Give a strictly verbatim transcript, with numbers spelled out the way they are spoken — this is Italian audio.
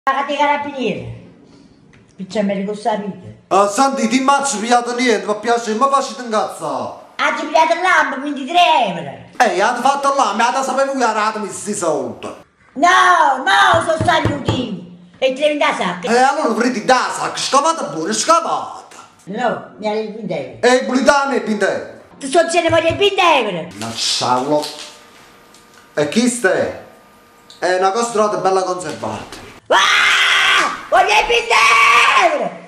Pagati i carabinieri. Spicciameli con sta vita. Ah, senti, ti immagino pigliato niente, mi piace, ma facci incazzare. Oggi pigliato il lampo, ventitré euro. Ehi, avete fatto là, mi avete saputo che eravate questi soldi. No, no, sono stati i motivi. E te ne da sacca. E allora prendete da sacca, scavate pure, scavate. No, mi hai venti euro. Ehi, pulitane e pinte. Tu sono ce ne voglio venti euro. Lascialo. E chi stai? È una costrata bella conservata. Ah! Voglio venti euro!